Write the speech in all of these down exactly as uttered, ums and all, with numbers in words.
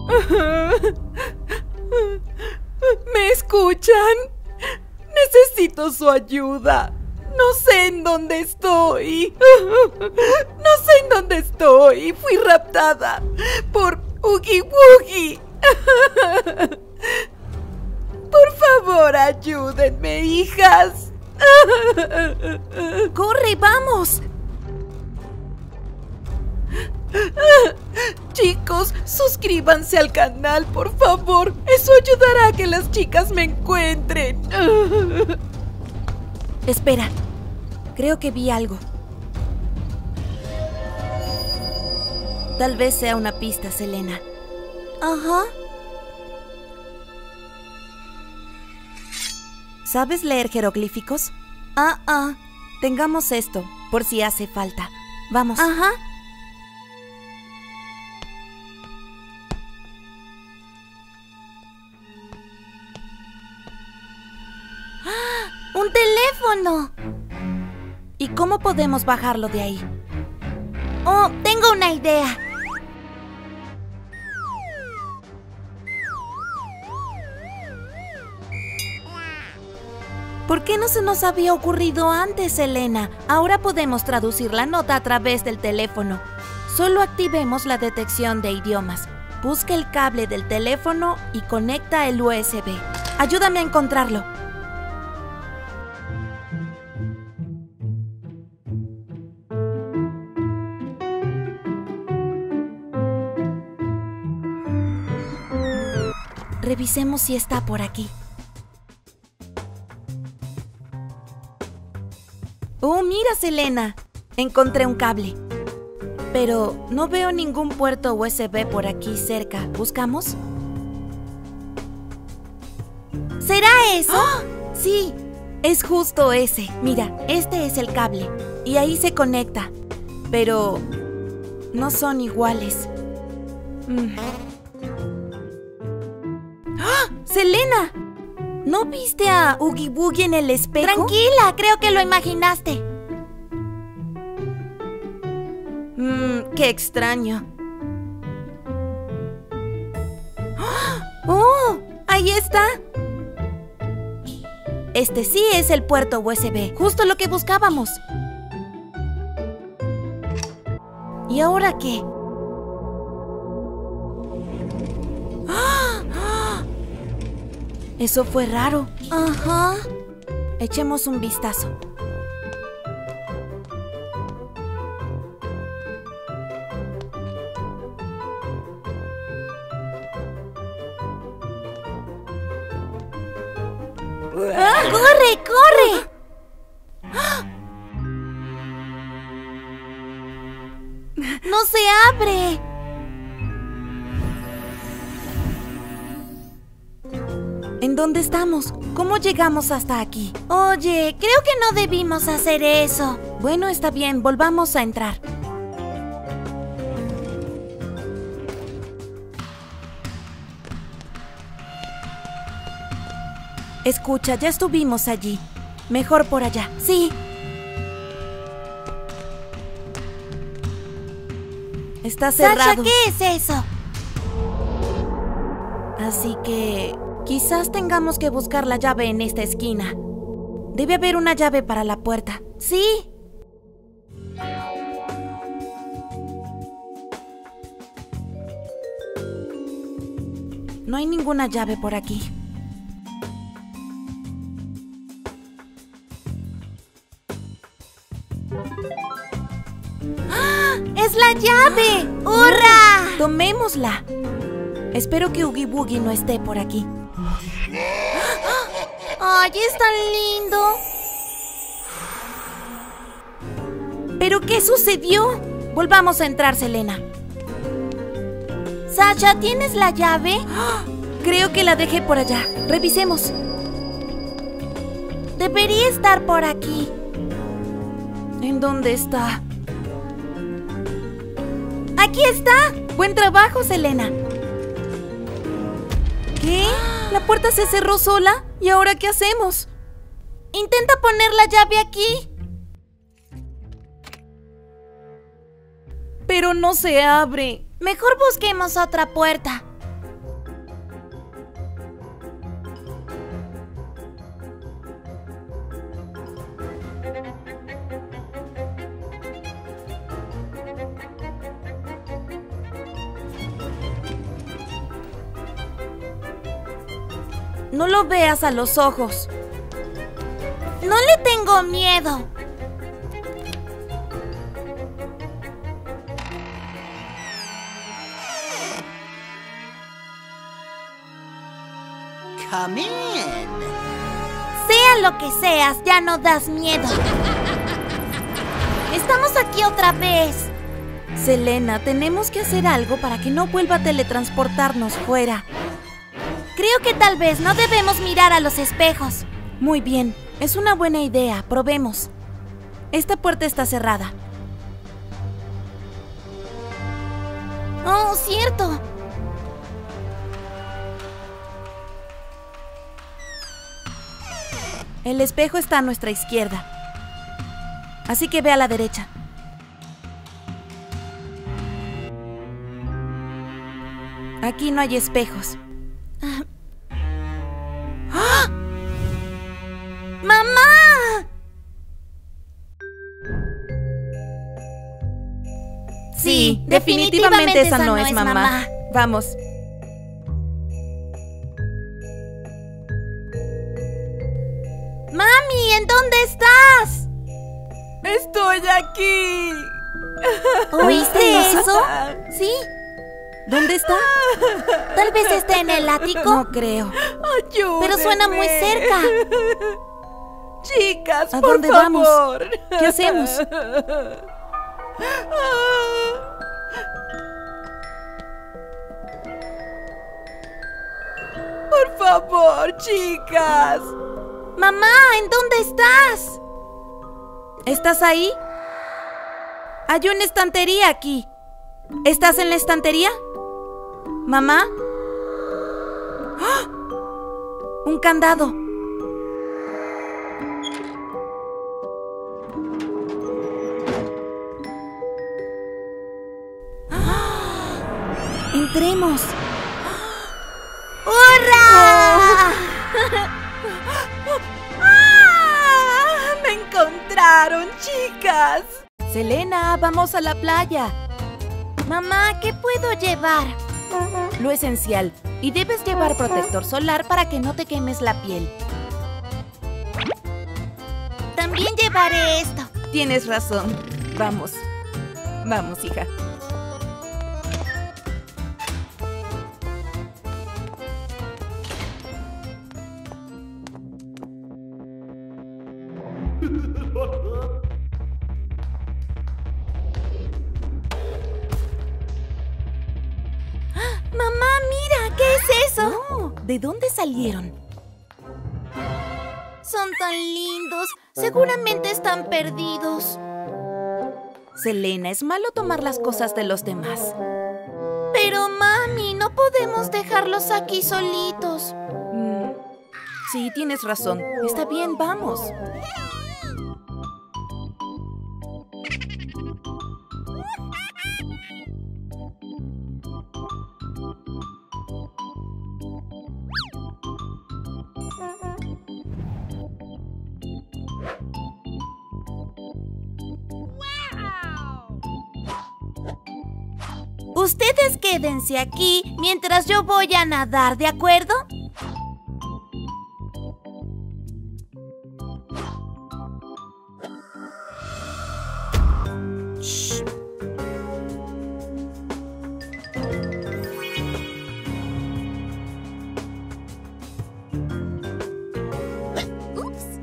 ¿Me escuchan? Necesito su ayuda. No sé en dónde estoy. No sé en dónde estoy. Fui raptada por Oogie Boogie. Por favor, ayúdenme, hijas. ¡Corre, vamos! Chicos, suscríbanse al canal, por favor. Eso ayudará a que las chicas me encuentren. Espera, creo que vi algo. Tal vez sea una pista, Selena. Ajá. ¿Sabes leer jeroglíficos? Ah, ah. Tengamos esto, por si hace falta. Vamos. Ajá. ¡Ah! ¡Un teléfono! ¿Y cómo podemos bajarlo de ahí? Oh, tengo una idea. ¿Por qué no se nos había ocurrido antes, Elena? Ahora podemos traducir la nota a través del teléfono. Solo activemos la detección de idiomas. Busca el cable del teléfono y conecta el U S B. Ayúdame a encontrarlo. Revisemos si está por aquí. ¡Oh, mira, Selena! Encontré un cable. Pero no veo ningún puerto U S B por aquí cerca. ¿Buscamos? ¿Será eso? ¡Oh! Sí, es justo ese. Mira, este es el cable. Y ahí se conecta. Pero no son iguales. Mm. ¡Ah! ¡Selena! ¿No viste a Oogie Boogie en el espejo? Tranquila, creo que lo imaginaste. Mmm, qué extraño. ¡Oh! ¡Ahí está! Este sí es el puerto U S B, justo lo que buscábamos. ¿Y ahora qué? Eso fue raro. Ajá. Echemos un vistazo. ¡Ah! ¡Corre, corre! ¡No se abre! ¿En dónde estamos? ¿Cómo llegamos hasta aquí? Oye, creo que no debimos hacer eso. Bueno, está bien, volvamos a entrar. Escucha, ya estuvimos allí. Mejor por allá. Sí. Está cerrado. Sasha, ¿qué es eso? Así que quizás tengamos que buscar la llave en esta esquina. Debe haber una llave para la puerta. Sí. No hay ninguna llave por aquí. ¡Ah! ¡Es la llave! ¡Hurra! Oh, tomémosla. Espero que Oogie Boogie no esté por aquí. ¡Ay, es tan lindo! ¿Pero qué sucedió? Volvamos a entrar, Selena. Sasha, ¿tienes la llave? Creo que la dejé por allá. Revisemos. Debería estar por aquí. ¿En dónde está? ¡Aquí está! ¡Buen trabajo, Selena! ¿Qué? ¿La puerta se cerró sola? ¿Y ahora qué hacemos? Intenta poner la llave aquí. Pero no se abre. Mejor busquemos otra puerta. No lo veas a los ojos. No le tengo miedo. Come in. Sea lo que seas, ya no das miedo. Estamos aquí otra vez. Selena, tenemos que hacer algo para que no vuelva a teletransportarnos fuera. Creo que tal vez no debemos mirar a los espejos. Muy bien, es una buena idea, probemos. Esta puerta está cerrada. Oh, cierto. El espejo está a nuestra izquierda. Así que ve a la derecha. Aquí no hay espejos. ¡Ah! ¡Mamá! Sí, definitivamente, esa no es mamá. mamá. Vamos. ¡Mami! ¿En dónde estás? ¡Estoy aquí! ¿Oíste eso? ¿Sí? ¿Dónde está? Tal vez esté en el ático. No creo. ¡Ayúdenme! Pero suena muy cerca. Chicas, ¿a por dónde favor. vamos? ¿Qué hacemos? Por favor, chicas. Mamá, ¿en dónde estás? ¿Estás ahí? Hay una estantería aquí. ¿Estás en la estantería? ¿Mamá? ¡Ah! Un candado. ¡Ah! ¡Entremos! ¡Hurra! ¡Ah! ¡Me encontraron, chicas! Selena, vamos a la playa. Mamá, ¿qué puedo llevar? Lo esencial. Y debes llevar protector solar para que no te quemes la piel. También llevaré esto. Tienes razón. Vamos. Vamos, hija. Mamá, mira, ¿qué es eso? Oh, ¿de dónde salieron? Son tan lindos. Seguramente están perdidos. Selena, es malo tomar las cosas de los demás. Pero, mami, no podemos dejarlos aquí solitos. Mm, sí, tienes razón. Está bien, vamos. Ustedes quédense aquí mientras yo voy a nadar, ¿de acuerdo? Shh. Ups.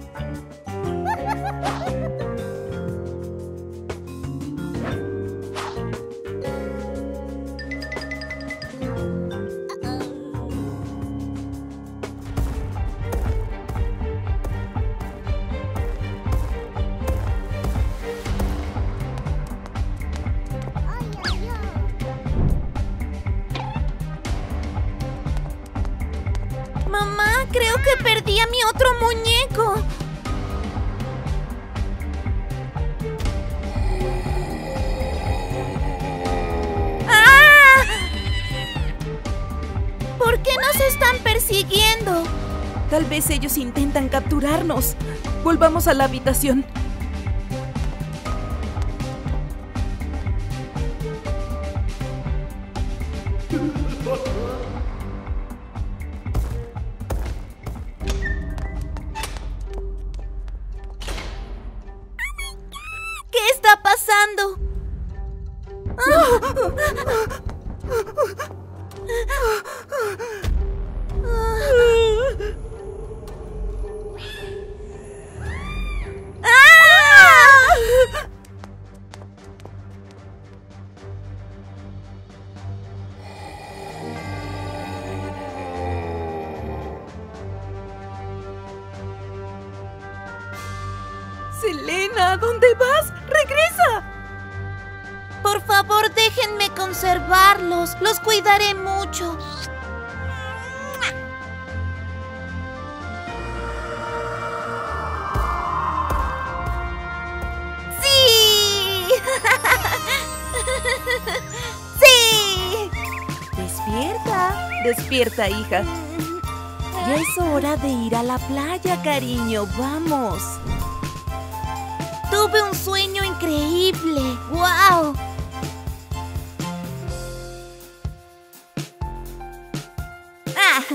Mamá, creo que perdí a mi otro muñeco. ¡Ah! ¿Por qué nos están persiguiendo? Tal vez ellos intentan capturarnos. Volvamos a la habitación. Selena, ¿dónde vas? ¡Regresa! Por favor, déjenme conservarlos. Los cuidaré mucho. ¡Sí! ¡Sí! Despierta, despierta, hija. Ya es hora de ir a la playa, cariño. ¡Vamos! Tuve un sueño increíble. ¡Wow! ¡Ah!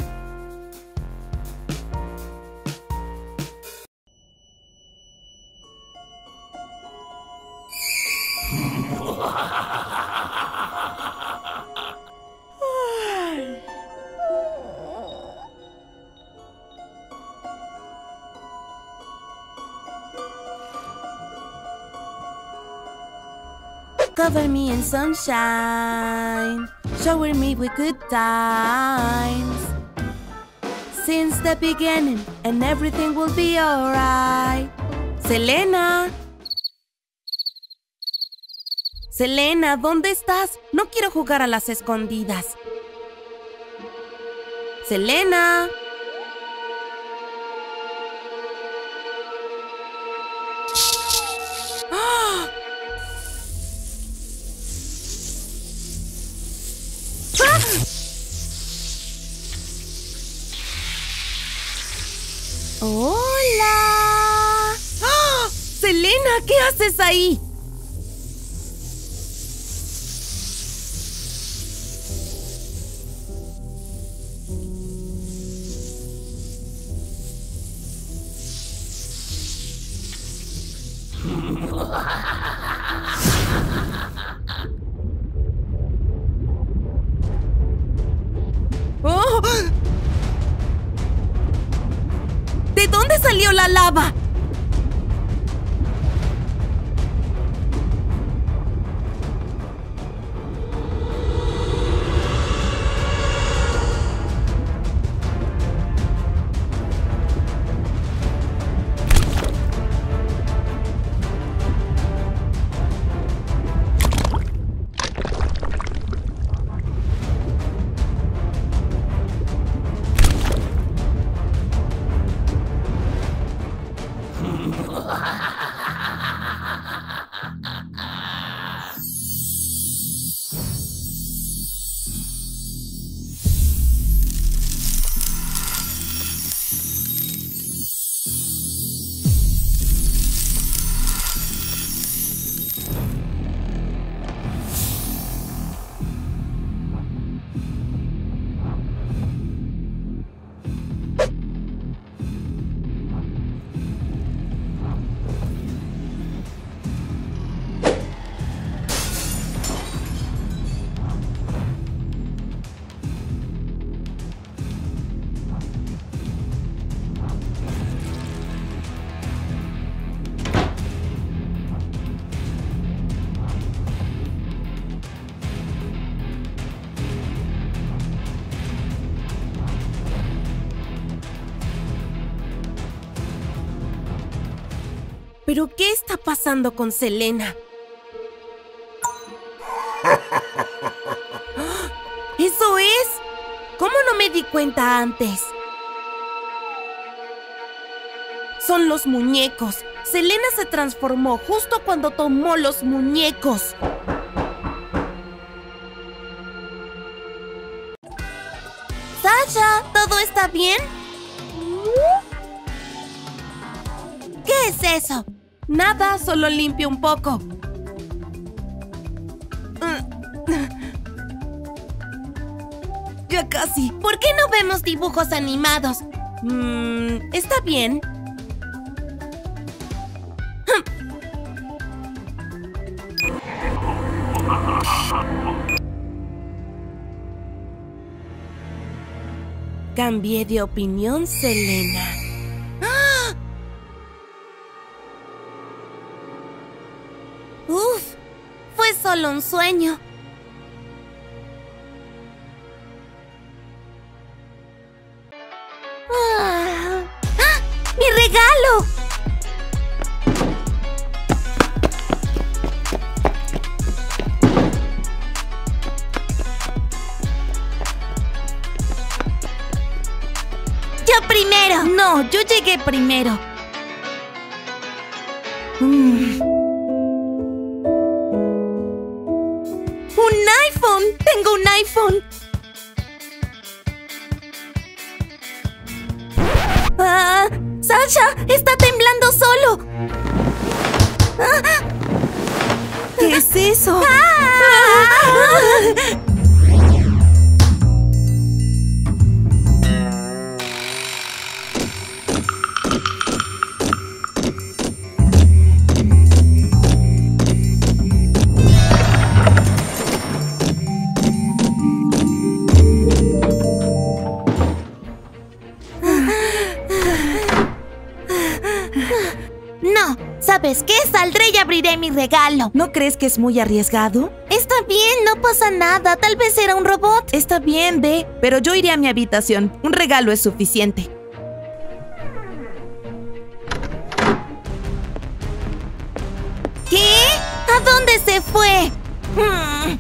Cover me in sunshine, shower me with good times. Since the beginning, and everything will be alright. Selena. Selena, ¿dónde estás? No quiero jugar a las escondidas. Selena. ¡Hola! ¡Ah! Selena, ¿qué haces ahí? ¡Oh! ¿De dónde salió la lava? ¿Pero qué está pasando con Selena? ¡Eso es! ¿Cómo no me di cuenta antes? Son los muñecos. Selena se transformó justo cuando tomó los muñecos. Sasha, ¿todo está bien? ¿Qué es eso? Nada, solo limpio un poco. Ya casi. ¿Por qué no vemos dibujos animados? Mm, está bien. Cambié de opinión, Selena. ¡Ah! Uf, fue solo un sueño. ¡Ah! ¡Ah! ¡Mi regalo! primero. No, yo llegué primero. Mm. ¡Un iPhone! ¡Tengo un iPhone! ¡Ah! ¡Sasha! ¡Está temblando solo! ¡Ah! ¿Qué es eso? ¡Ah! ¿Sabes qué? Saldré y abriré mi regalo. ¿No crees que es muy arriesgado? Está bien, no pasa nada. Tal vez era un robot. Está bien, ve, pero yo iré a mi habitación. Un regalo es suficiente. ¿Qué? ¿A dónde se fue? Hmm.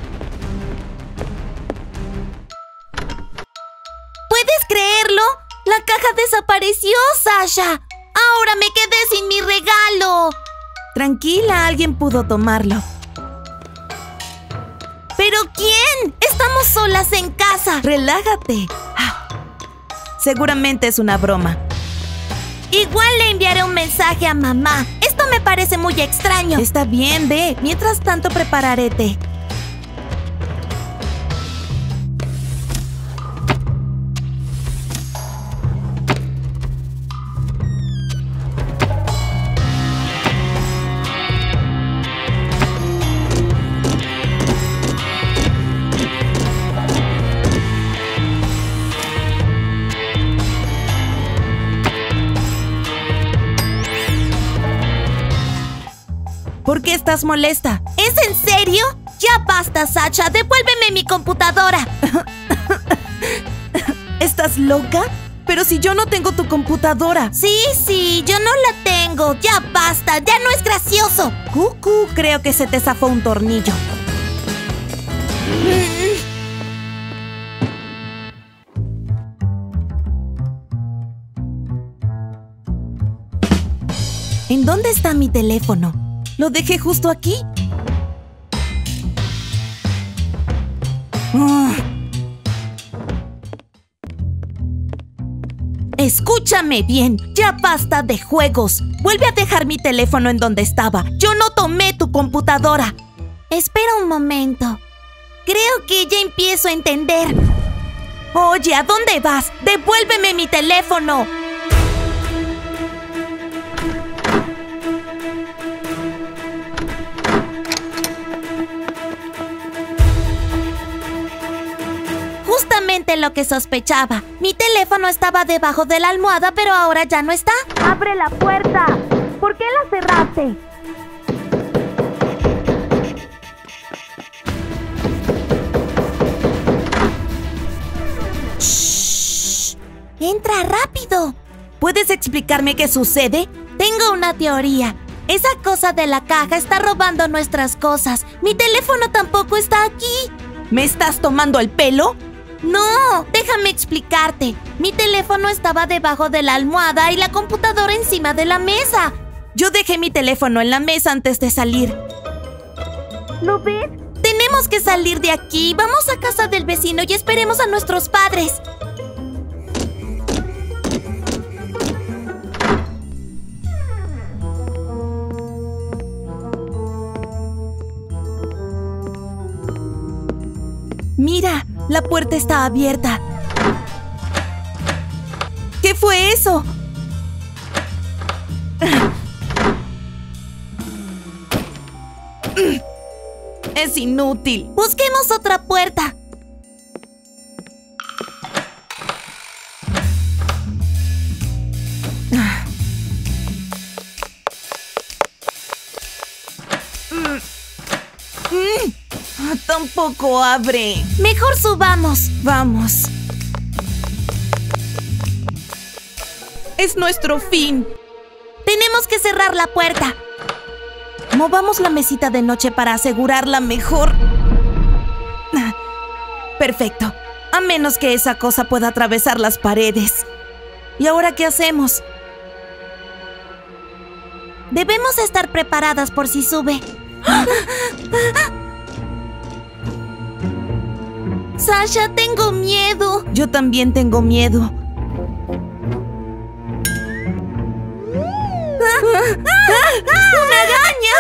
¿Puedes creerlo? La caja desapareció, Sasha. ¡Ahora me quedé sin mi regalo! Tranquila, alguien pudo tomarlo. ¿Pero quién? Estamos solas en casa. Relájate. Ah, seguramente es una broma. Igual le enviaré un mensaje a mamá. Esto me parece muy extraño. Está bien, ve. Mientras tanto prepararé té. ¿Por qué estás molesta? ¿Es en serio? Ya basta, Sasha. Devuélveme mi computadora. ¿Estás loca? Pero si yo no tengo tu computadora. Sí, sí, yo no la tengo. Ya basta, ya no es gracioso. Cucu, creo que se te zafó un tornillo. ¿En dónde está mi teléfono? Lo dejé justo aquí. Uh. Escúchame bien, ya basta de juegos. Vuelve a dejar mi teléfono en donde estaba. Yo no tomé tu computadora. Espera un momento. Creo que ya empiezo a entender. Oye, ¿a dónde vas? ¡Devuélveme mi teléfono! Justamente lo que sospechaba. Mi teléfono estaba debajo de la almohada, pero ahora ya no está. ¡Abre la puerta! ¿Por qué la cerraste? ¡Shh! ¡Entra rápido! ¿Puedes explicarme qué sucede? Tengo una teoría. Esa cosa de la caja está robando nuestras cosas. Mi teléfono tampoco está aquí. ¿Me estás tomando el pelo? No, déjame explicarte. Mi teléfono estaba debajo de la almohada y la computadora encima de la mesa. Yo dejé mi teléfono en la mesa antes de salir. ¿Lo ves? Tenemos que salir de aquí. Vamos a casa del vecino y esperemos a nuestros padres. Mira, la puerta está abierta. ¿Qué fue eso? Es inútil. Busquemos otra puerta. Tampoco abre. Mejor subamos. Vamos. Es nuestro fin. Tenemos que cerrar la puerta. Movamos la mesita de noche para asegurarla mejor. Perfecto. A menos que esa cosa pueda atravesar las paredes. ¿Y ahora qué hacemos? Debemos estar preparadas por si sube. Sasha, tengo miedo. Yo también tengo miedo. ¡Una araña!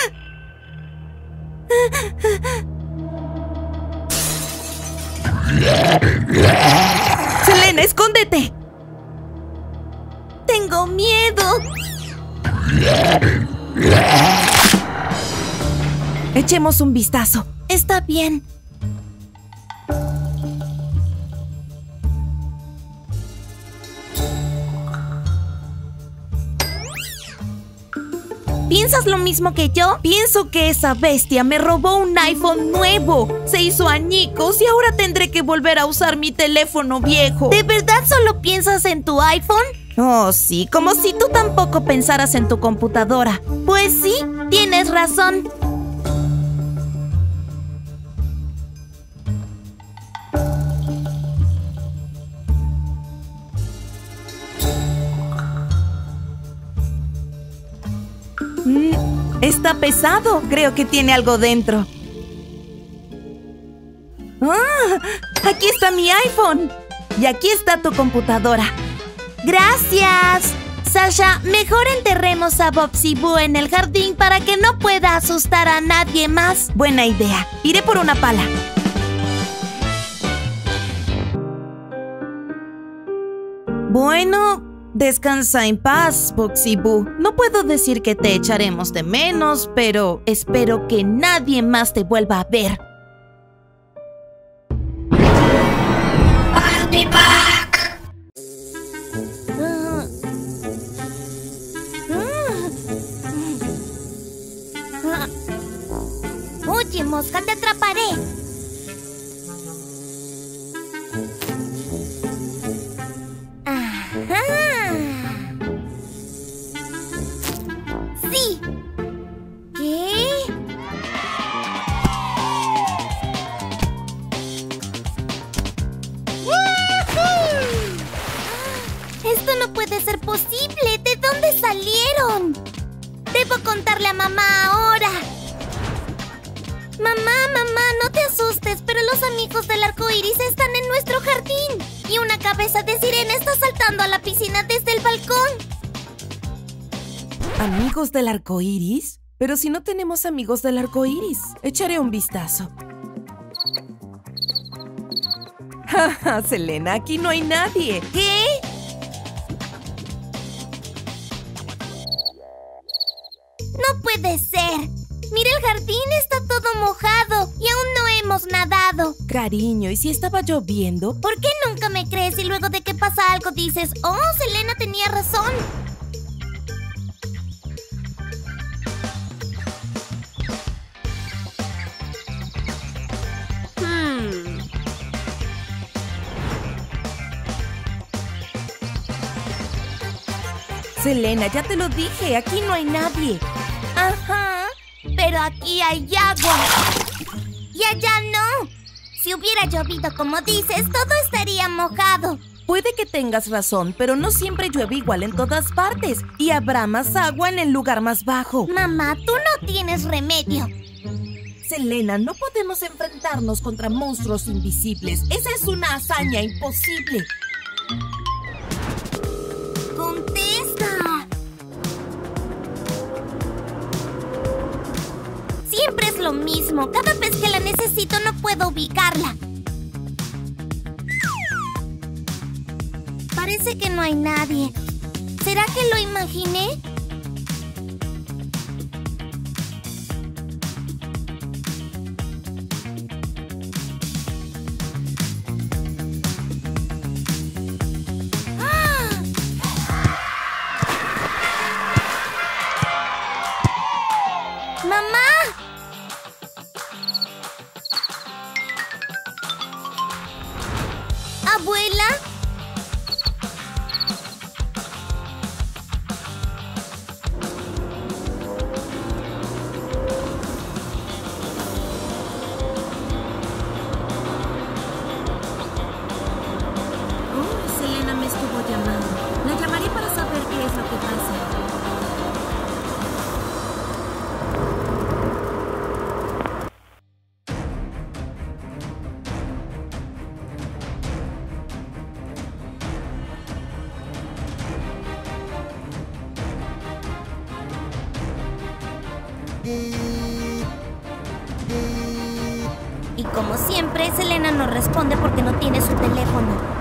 Selena, escóndete. Tengo miedo. Echemos un vistazo. Está bien. ¿Piensas lo mismo que yo? Pienso que esa bestia me robó un iPhone nuevo. Se hizo añicos y ahora tendré que volver a usar mi teléfono viejo. ¿De verdad solo piensas en tu iPhone? Oh, sí, como si tú tampoco pensaras en tu computadora. Pues sí, tienes razón. Mm, está pesado. Creo que tiene algo dentro. ¡Ah! Aquí está mi iPhone. Y aquí está tu computadora. ¡Gracias! Sasha, mejor enterremos a Bobsy Boo en el jardín para que no pueda asustar a nadie más. Buena idea. Iré por una pala. Bueno, descansa en paz, Bobsy Boo. No puedo decir que te echaremos de menos, pero espero que nadie más te vuelva a ver. I'll be back. Oye, mosca, te atraparé. Ajá. Sí. ¿Qué? Esto no puede ser posible. ¿De dónde salieron? Debo contarle a mamá ahora. Mamá, mamá, no te asustes, pero los amigos del arco iris están en nuestro jardín. Y una cabeza de sirena está saltando a la piscina desde el balcón. ¿Amigos del arco iris? Pero si no tenemos amigos del arco iris, echaré un vistazo. Jaja, Selena, aquí no hay nadie. ¿Qué? No puede ser. Mira, el jardín está todo mojado y aún no hemos nadado. Cariño, ¿y si estaba lloviendo? ¿Por qué nunca me crees y luego de que pasa algo dices, oh, Selena tenía razón? Hmm. Selena, ya te lo dije, aquí no hay nadie. Ajá. Pero aquí hay agua. Y allá no. Si hubiera llovido como dices, todo estaría mojado. Puede que tengas razón, pero no siempre llueve igual en todas partes. Y habrá más agua en el lugar más bajo. Mamá, tú no tienes remedio. Selena, no podemos enfrentarnos contra monstruos invisibles. Esa es una hazaña imposible. ¡Contesta! Siempre es lo mismo. Cada vez que la necesito no puedo ubicarla. Parece que no hay nadie. ¿Será que lo imaginé? ¡Mamá! ¿Abuela? Oh, Selena me estuvo llamando. Y como siempre, Selena no responde porque no tiene su teléfono.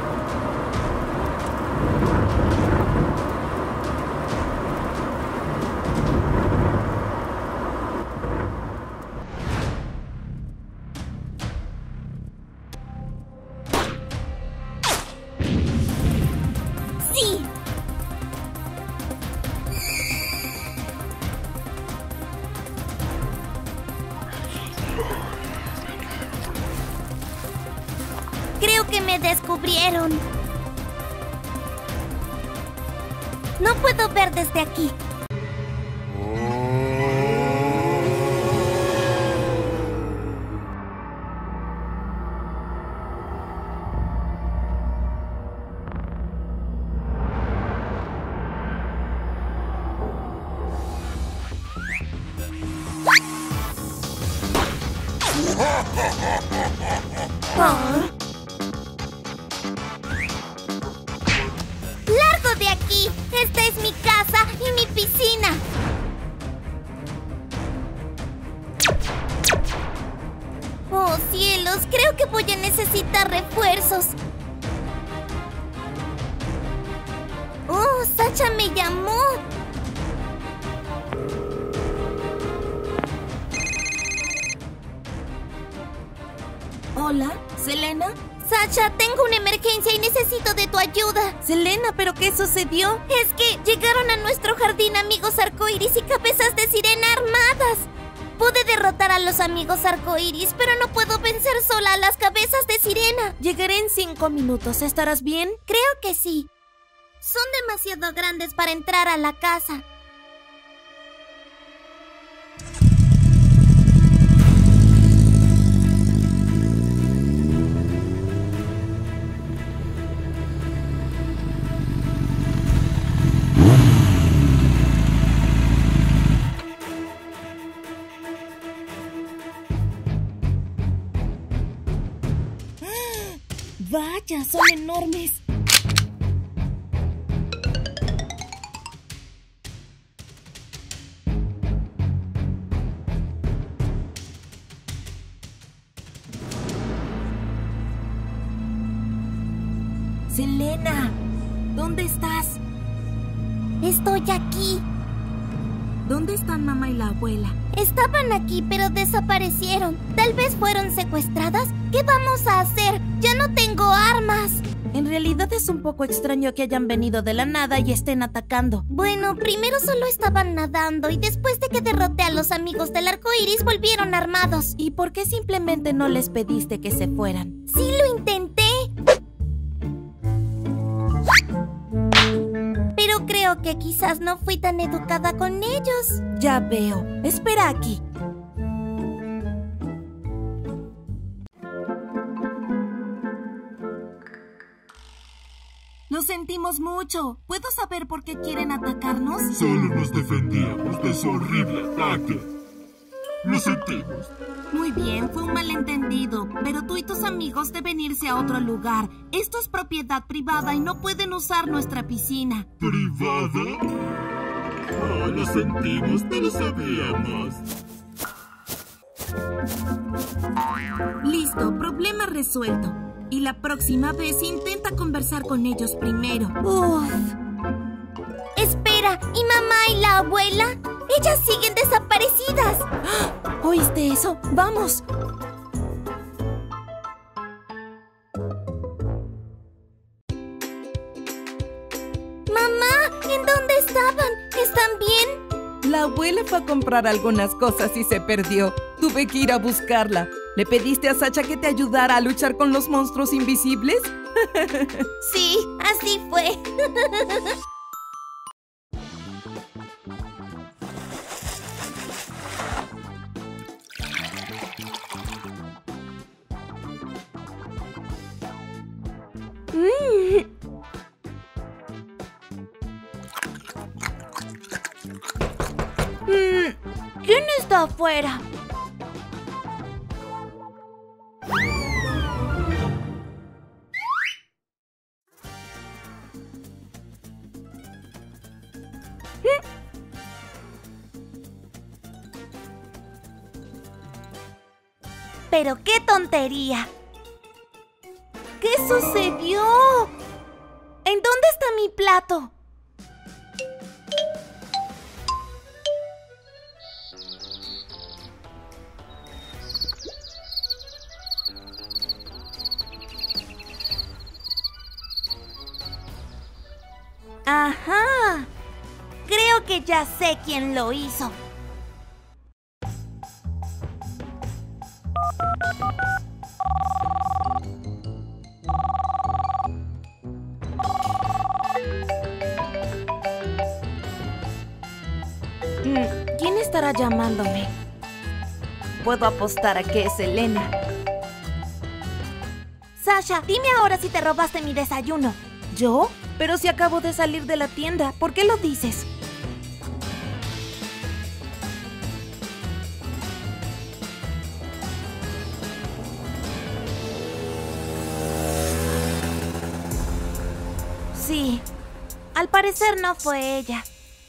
¡Sí! Creo que me descubrieron. No puedo ver desde aquí. Oh. ¡Largo de aquí! Esta es mi casa y mi piscina. ¡Oh, cielos! Creo que voy a necesitar refuerzos. ¡Oh, Sacha me llamó! Hola, ¿Selena? Sacha, tengo una emergencia y necesito de tu ayuda. Selena, ¿pero qué sucedió? Es que llegaron a nuestro jardín amigos arcoíris y cabezas de sirena armadas. Pude derrotar a los amigos arcoíris, pero no puedo vencer sola a las cabezas de sirena. Llegaré en cinco minutos. ¿Estarás bien? Creo que sí. Son demasiado grandes para entrar a la casa. ¡Vaya, son enormes! Selena, ¿dónde estás? Estoy aquí. ¿Dónde están mamá y la abuela? Estaban aquí, pero desaparecieron. Tal vez fueron secuestradas. ¿Qué vamos a hacer? Ya no tengo armas. En realidad es un poco extraño que hayan venido de la nada y estén atacando. Bueno, primero solo estaban nadando y después de que derroté a los amigos del arco iris volvieron armados. ¿Y por qué simplemente no les pediste que se fueran? Sí lo intenté. Pero creo que quizás no fui tan educada con ellos. Ya veo. Espera aquí. Lo sentimos mucho. ¿Puedo saber por qué quieren atacarnos? Solo nos defendíamos de su horrible ataque. Lo sentimos. Muy bien, fue un malentendido. Pero tú y tus amigos deben irse a otro lugar. Esto es propiedad privada y no pueden usar nuestra piscina. ¿Privada? Oh, lo sentimos, no lo sabíamos. Listo, problema resuelto. Y la próxima vez intenta conversar con ellos primero. Uf. Espera, ¿y mamá y la abuela? Ellas siguen desaparecidas. ¿Oíste eso? ¡Vamos! Mamá, ¿en dónde estaban? ¿Están bien? La abuela fue a comprar algunas cosas y se perdió. Tuve que ir a buscarla. ¿Le pediste a Sacha que te ayudara a luchar con los monstruos invisibles? Sí, así fue. Mm. Mm, ¿quién está afuera? Pero qué tontería. ¿Qué sucedió? ¿En dónde está mi plato? Ajá. Creo que ya sé quién lo hizo. ¿Quién estará llamándome? Puedo apostar a que es Elena. Sasha, dime ahora si te robaste mi desayuno. ¿Yo? Pero si acabo de salir de la tienda, ¿por qué lo dices? Sí, al parecer no fue ella.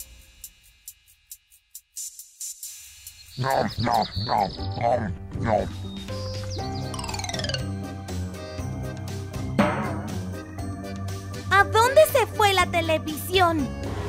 No, no, no, no, no. ¿A dónde se fue la televisión?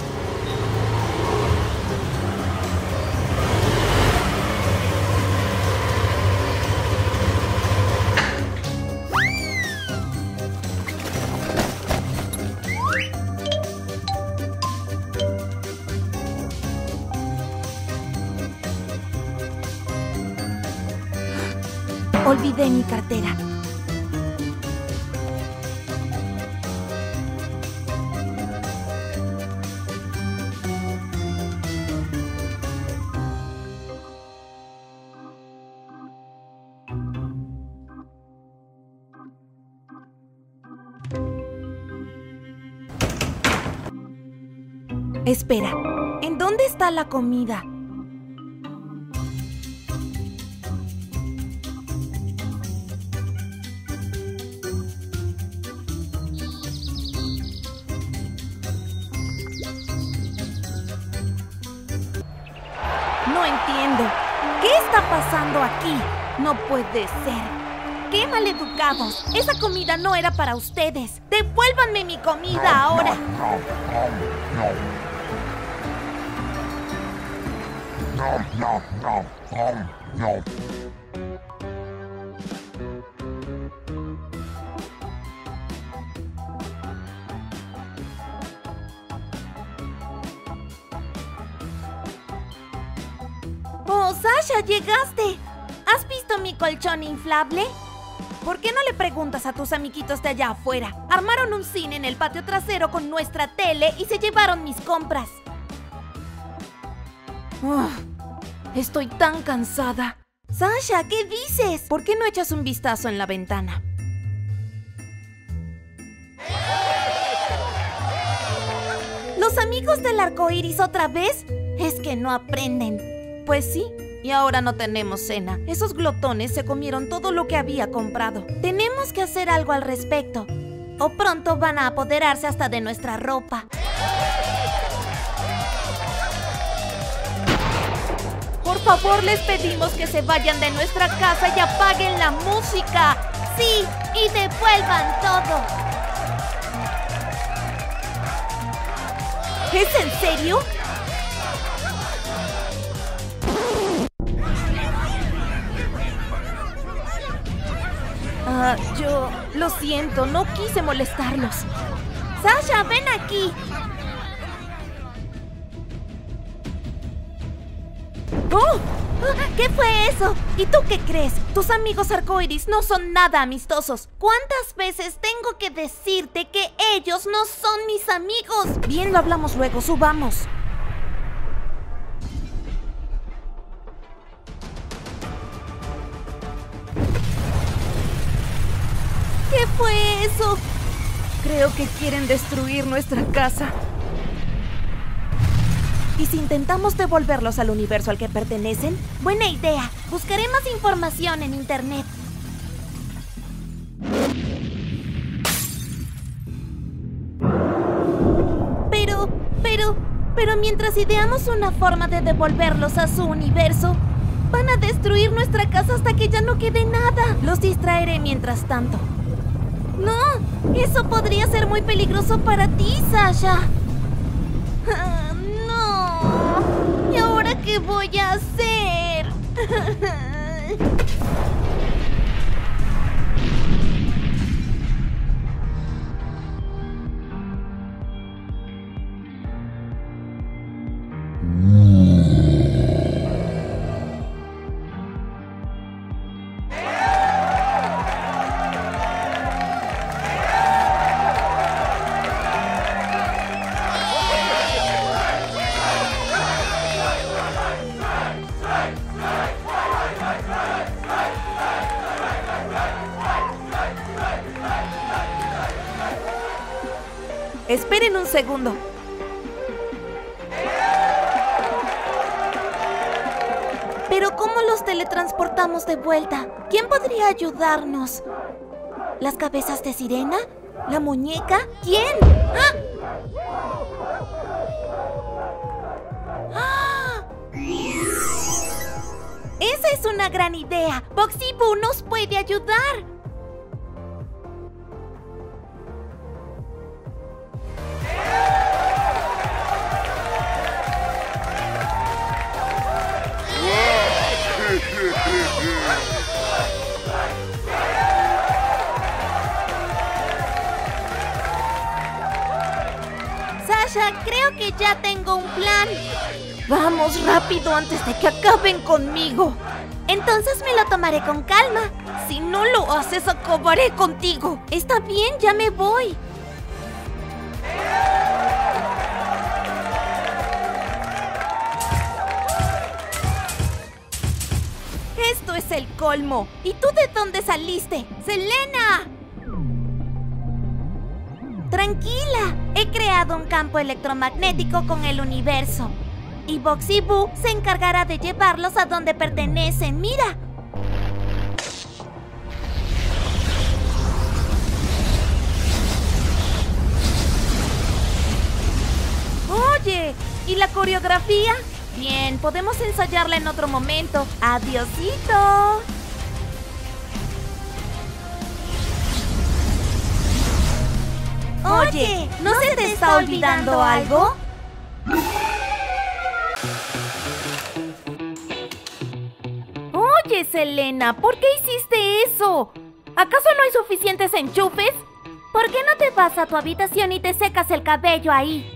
Olvidé mi cartera. Espera, ¿en dónde está la comida? No entiendo. ¿Qué está pasando aquí? No puede ser. ¡Qué maleducados! Esa comida no era para ustedes. ¡Devuélvanme mi comida ahora! No, no, no, no, no. ¡Oh, Sasha, llegaste! ¿Has visto mi colchón inflable? ¿Por qué no le preguntas a tus amiguitos de allá afuera? Armaron un cine en el patio trasero con nuestra tele y se llevaron mis compras. Uf, estoy tan cansada. Sasha, ¿qué dices? ¿Por qué no echas un vistazo en la ventana? ¿Los amigos del arco iris otra vez? Es que no aprenden. Pues sí, y ahora no tenemos cena. Esos glotones se comieron todo lo que había comprado. Tenemos que hacer algo al respecto, o pronto van a apoderarse hasta de nuestra ropa. Por favor, les pedimos que se vayan de nuestra casa y apaguen la música. Sí, y devuelvan todo. ¿Es en serio? Ah, yo lo siento, no quise molestarlos. Sasha, ven aquí. ¡Oh! ¿Qué fue eso? ¿Y tú qué crees? Tus amigos arcoíris no son nada amistosos. ¿Cuántas veces tengo que decirte que ellos no son mis amigos? Bien, lo hablamos luego, subamos. ¿Qué fue eso? Creo que quieren destruir nuestra casa. ¿Y si intentamos devolverlos al universo al que pertenecen? Buena idea. Buscaré más información en internet. Pero, pero, pero mientras ideamos una forma de devolverlos a su universo, Van a destruir nuestra casa hasta que ya no quede nada. Los distraeré mientras tanto. No, eso podría ser muy peligroso para ti, Sasha. Ah, no. ¿Y ahora qué voy a hacer? Esperen un segundo. ¿Pero cómo los teletransportamos de vuelta? ¿Quién podría ayudarnos? ¿Las cabezas de sirena? ¿La muñeca? ¿Quién? ¡Ah! ¡Ah! ¡Esa es una gran idea! Boxy Boo nos puede ayudar. Sasha, creo que ya tengo un plan. Vamos rápido antes de que acaben conmigo. Entonces me lo tomaré con calma. Si no lo haces, acabaré contigo. Está bien, ya me voy. Esto es el colmo. ¿Y tú de dónde saliste? ¡Selena! Tranquila, he creado un campo electromagnético con el universo. Y Boxy Boo se encargará de llevarlos a donde pertenecen. ¡Mira! Oye, ¿y la coreografía? Bien, podemos ensayarla en otro momento. ¡Adiosito! Oye, ¿no, ¿no se te está olvidando algo? Oye, Selena, ¿por qué hiciste eso? ¿Acaso no hay suficientes enchufes? ¿Por qué no te vas a tu habitación y te secas el cabello ahí?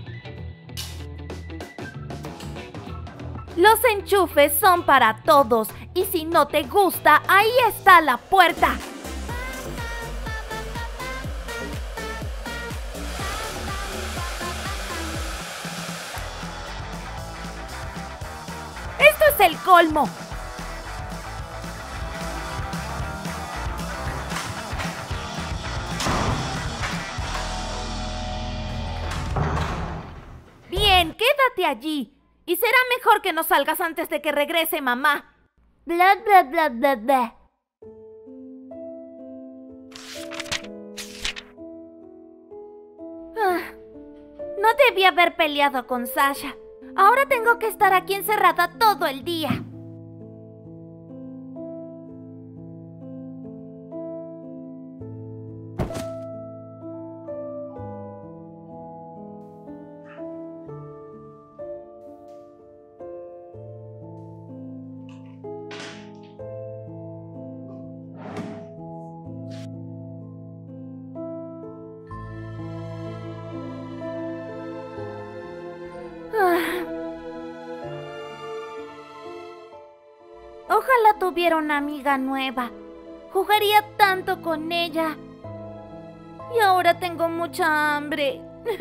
Los enchufes son para todos y si no te gusta, ahí está la puerta. ¡Esto es el colmo! Bien, quédate allí. Y será mejor que no salgas antes de que regrese mamá. Bla, bla, bla, bla, bla. Ah, no debí haber peleado con Sasha. Ahora tengo que estar aquí encerrada todo el día. Ojalá tuviera una amiga nueva. Jugaría tanto con ella. Y ahora tengo mucha hambre.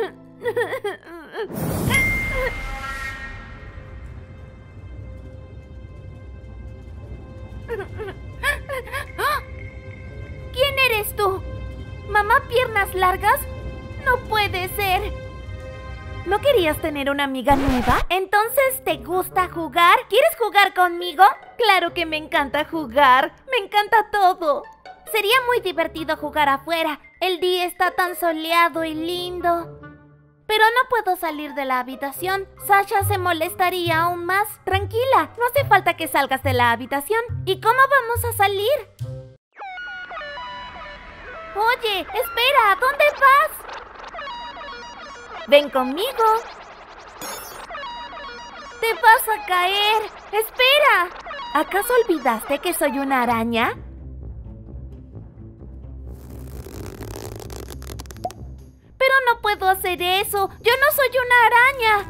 ¿Quién eres tú? ¿Mamá Piernas Largas? No puede ser. ¿No querías tener una amiga nueva? ¿Entonces te gusta jugar? ¿Quieres jugar conmigo? Claro que me encanta jugar. Me encanta todo. Sería muy divertido jugar afuera. El día está tan soleado y lindo. Pero no puedo salir de la habitación. Sasha se molestaría aún más. Tranquila, no hace falta que salgas de la habitación. ¿Y cómo vamos a salir? Oye, espera, ¿dónde vas? Ven conmigo. Te vas a caer. ¡Espera! ¿Acaso olvidaste que soy una araña? Pero no puedo hacer eso. Yo no soy una araña.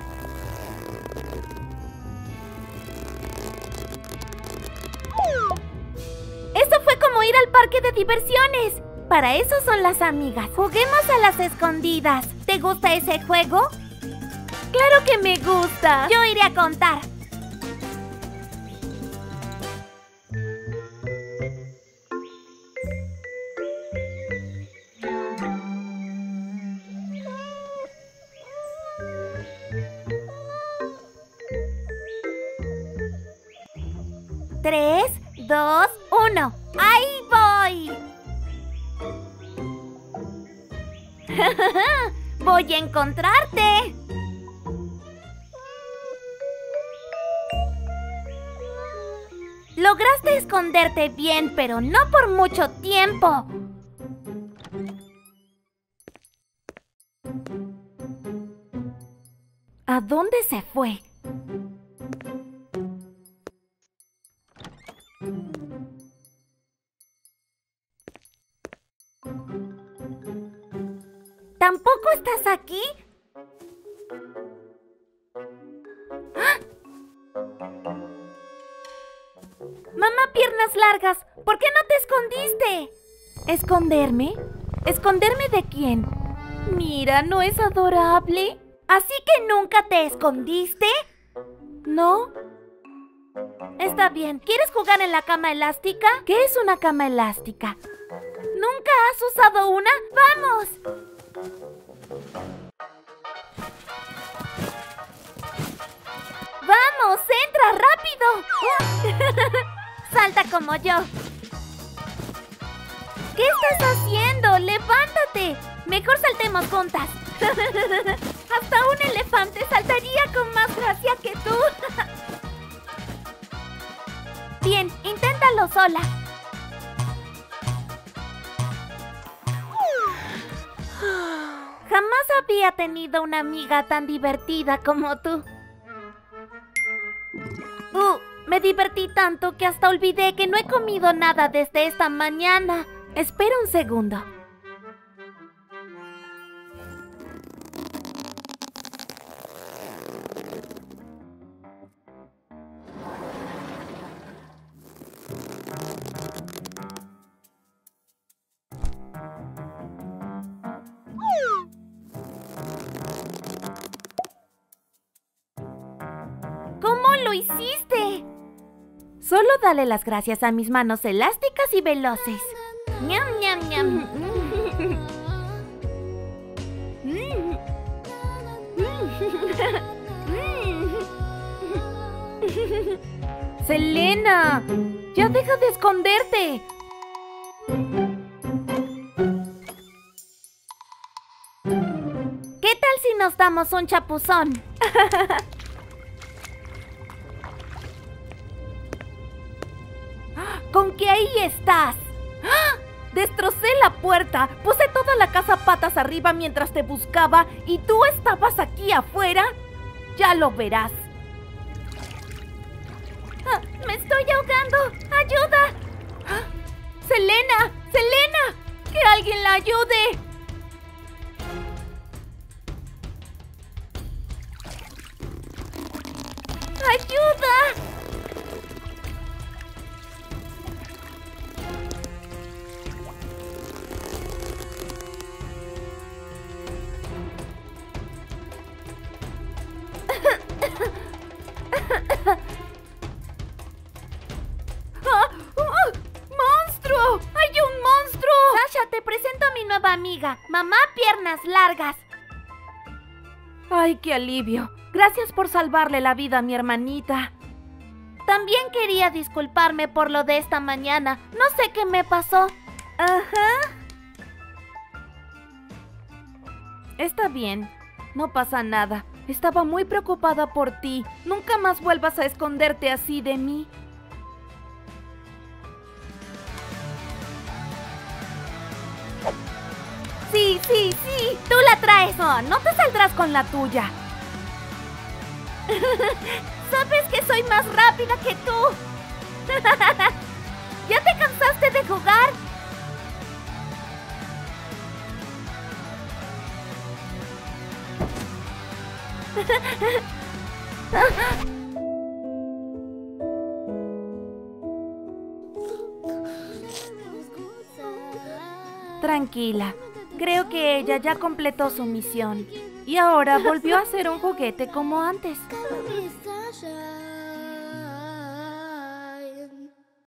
Eso fue como ir al parque de diversiones. Para eso son las amigas. Juguemos a las escondidas. ¿Te gusta ese juego? ¡Claro que me gusta! Yo iré a contar. Tres, dos, uno. ¡Ahí voy! ¡Voy a encontrarte! Lograste esconderte bien, pero no por mucho tiempo. ¿A dónde se fue? ¿Tampoco estás aquí? ¡Ah! Mamá Piernas Largas, ¿por qué no te escondiste? ¿Esconderme? ¿Esconderme de quién? Mira, ¿no es adorable? ¿Así que nunca te escondiste? ¿No? Está bien. ¿Quieres jugar en la cama elástica? ¿Qué es una cama elástica? ¿Nunca has usado una? ¡Vamos! ¡Vamos! ¡Entra rápido! ¡Salta como yo! ¿Qué estás haciendo? ¡Levántate! Mejor saltemos juntas. Hasta un elefante saltaría con más gracia que tú. Bien, inténtalo sola. Jamás había tenido una amiga tan divertida como tú. Uh, me divertí tanto que hasta olvidé que no he comido nada desde esta mañana. Espera un segundo. ¿Cómo lo hiciste? Solo dale las gracias a mis manos elásticas y veloces. ¡Ñam, ñam, ñam! ¡Selena! ¡Ya deja de esconderte! ¿Qué tal si nos damos un chapuzón? ¿Con qué ahí estás? ¡Ah! Destrocé la puerta, puse toda la casa patas arriba mientras te buscaba y tú estabas aquí afuera. Ya lo verás. ¡Ah! ¡Me estoy ahogando! ¡Ayuda! ¡Ah! ¡Selena! ¡Selena! ¡Que alguien la ayude! ¡Ayuda! Amiga, Mamá Piernas Largas. Ay, qué alivio. Gracias por salvarle la vida a mi hermanita. También quería disculparme por lo de esta mañana. No sé qué me pasó. Ajá. Está bien. No pasa nada. Estaba muy preocupada por ti. Nunca más vuelvas a esconderte así de mí. Sí, sí, sí. Tú la traes. No, no te saldrás con la tuya. ¿Sabes que soy más rápida que tú? ¿Ya te cansaste de jugar? Tranquila, creo que ella ya completó su misión y ahora volvió a ser un juguete como antes.